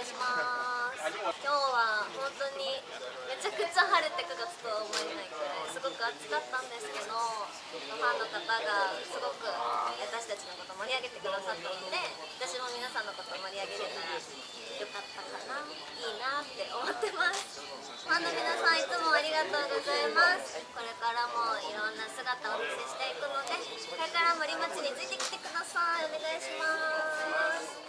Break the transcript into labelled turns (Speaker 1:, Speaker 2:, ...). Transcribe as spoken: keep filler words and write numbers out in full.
Speaker 1: いします。今日は本当にめちゃくちゃ晴れてくがつとは思えないくらいすごく暑かったんですけど、ファンの方がすごく私たちのこと盛り上げてくださったので、私も皆さんのこと盛り上げれたらよかったかな、いいなって思ってます。ファンの皆さんいつもありがとうございます。これからもいろんな姿をお見せしていくので、これから森町についてきてください。お願いします。